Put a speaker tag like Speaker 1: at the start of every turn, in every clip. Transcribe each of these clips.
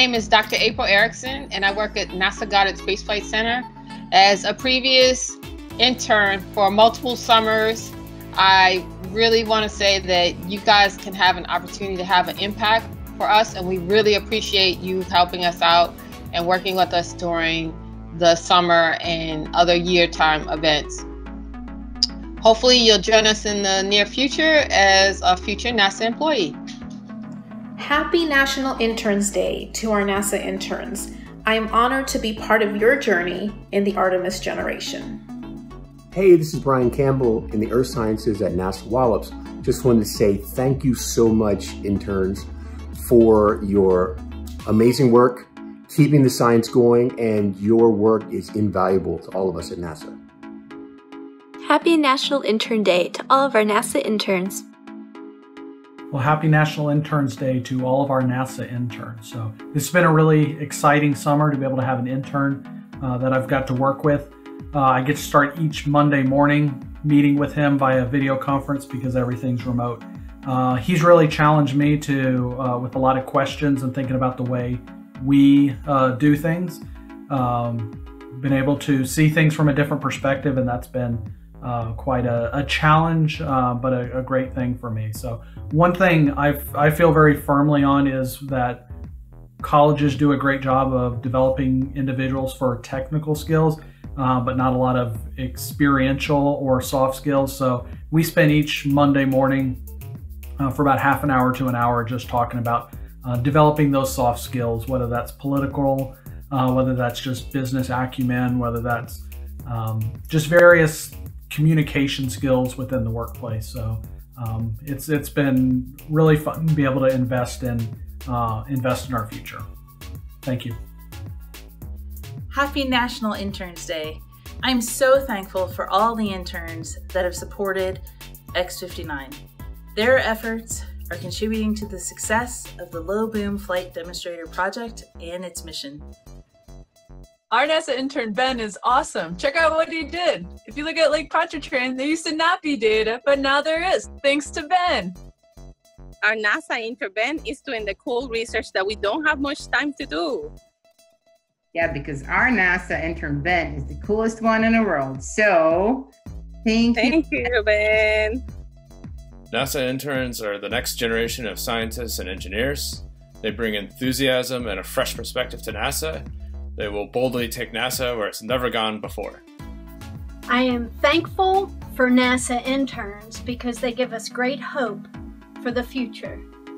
Speaker 1: name is Dr. April Erickson, and I work at NASA Goddard Space Flight Center. As a previous intern for multiple summers, I really want to say that you guys can have an opportunity to have an impact for us, and we really appreciate you helping us out and working with us during the summer and other year time events. Hopefully you'll join us in the near future as a future NASA employee.
Speaker 2: Happy National Interns Day to our NASA interns. I am honored to be part of your journey in the Artemis generation.
Speaker 3: Hey, this is Brian Campbell in the Earth Sciences at NASA Wallops. Just wanted to say thank you so much, interns, for your amazing work, keeping the science going, and your work is invaluable to all of us at NASA.
Speaker 4: Happy National Intern Day to all of our NASA interns.
Speaker 5: Well, happy National Interns Day to all of our NASA interns. So it's been a really exciting summer to be able to have an intern that I've got to work with. I get to start each Monday morning meeting with him via video conference because everything's remote. He's really challenged me with a lot of questions and thinking about the way we do things. Been able to see things from a different perspective, and that's been quite a challenge, but a great thing for me. So one thing I feel very firmly on is that colleges do a great job of developing individuals for technical skills, but not a lot of experiential or soft skills. So we spend each Monday morning for about half an hour to an hour just talking about developing those soft skills, whether that's political, whether that's just business acumen, whether that's just various communication skills within the workplace. So it's been really fun to be able to invest in our future. Thank you.
Speaker 6: Happy National Interns Day. I'm so thankful for all the interns that have supported X-59. Their efforts are contributing to the success of the Low Boom Flight Demonstrator project and its mission.
Speaker 7: Our NASA intern, Ben, is awesome. Check out what he did. If you look at Lake Pontchartrain, there used to not be data, but now there is, thanks to Ben.
Speaker 8: Our NASA intern, Ben, is doing the cool research that we don't have much time to do.
Speaker 9: Yeah, because our NASA intern, Ben, is the coolest one in the world. So, thank you,
Speaker 8: Ben.
Speaker 10: NASA interns are the next generation of scientists and engineers. They bring enthusiasm and a fresh perspective to NASA. They will boldly take NASA where it's never gone before.
Speaker 11: I am thankful for NASA interns because they give us great hope for the future.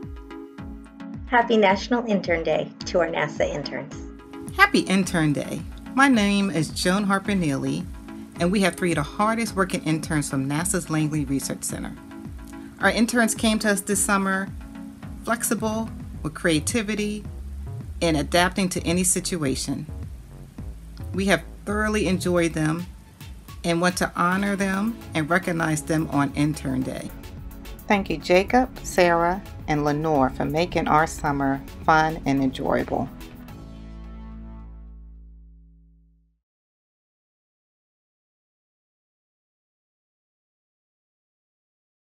Speaker 12: Happy National Intern Day to our NASA interns.
Speaker 13: Happy Intern Day. My name is Joan Harper Neely, and we have three of the hardest working interns from NASA's Langley Research Center. Our interns came to us this summer flexible, with creativity, and adapting to any situation. We have thoroughly enjoyed them and want to honor them and recognize them on Intern Day.
Speaker 14: Thank you, Jacob, Sarah, and Lenore for making our summer fun and enjoyable.